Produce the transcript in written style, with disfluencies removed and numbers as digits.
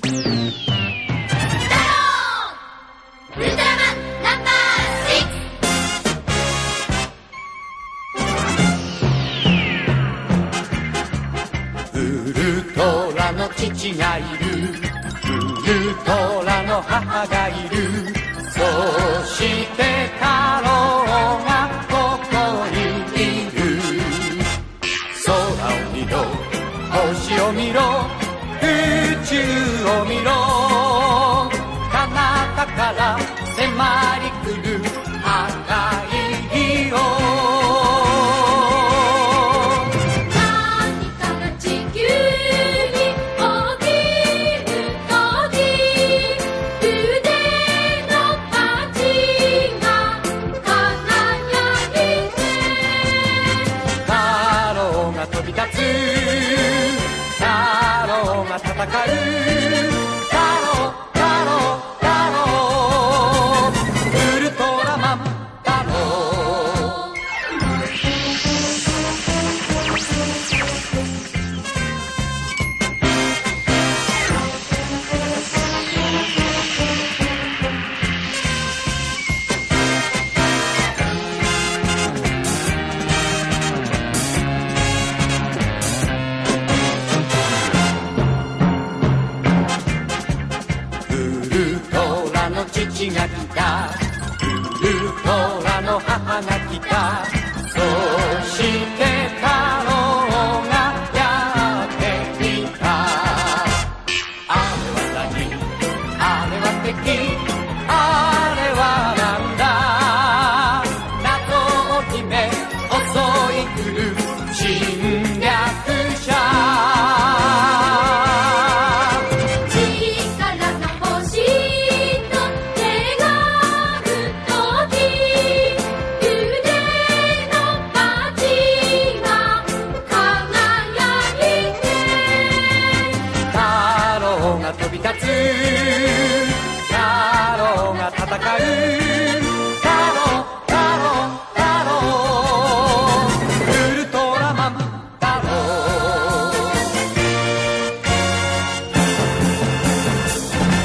ウルトラマンナンバー6。ウルトラの父がいる、ウルトラの母がいる、そして太郎がここにいる。空を見ろ、星を見ろ、宇宙を見ろ、彼方から迫り来る赤い色。何かが地球に起きるとき、腕のパチが輝いて、太郎が飛び立つ、太郎が戦う、太郎太郎太郎、ウルトラマン太郎。父が来た、ウルトラの母が来た、そして太郎がやってきた。あれは何、あれは敵、あれはなんだ、謎を決め襲い来る侵略者。飛び立つ、太郎が戦う。